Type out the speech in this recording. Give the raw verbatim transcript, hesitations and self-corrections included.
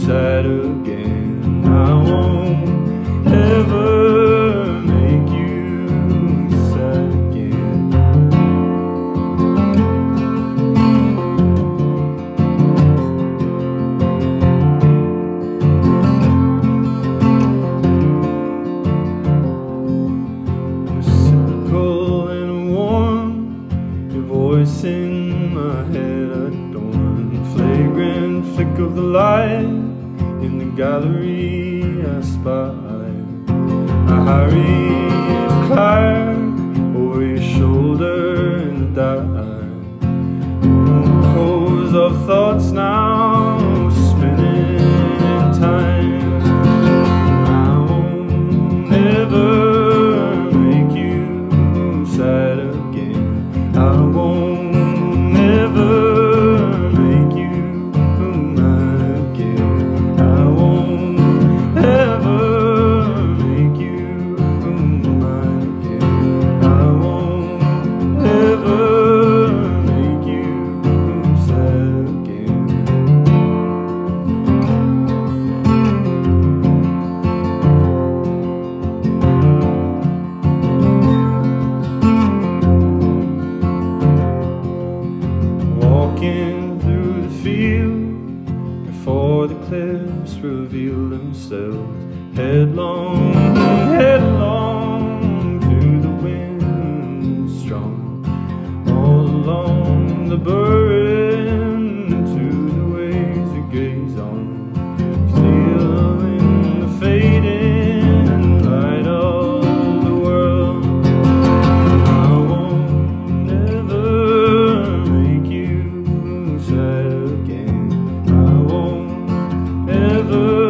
sad again. I won't ever make you sad again. Reciprocal and warm, your voice in my head adorned, flagrant flick of the light in the gallery I spy. I hurry, climb over your shoulder in the dark. Echoes of thoughts now spinning in time. I won't ever make you sad again. I won't ever through the field before the cliffs reveal themselves, headlong, headlong to the wind strong, all along the burden to the waves we gaze on, feeling the fading light of the world. I won't ever make you sad again. I won't ever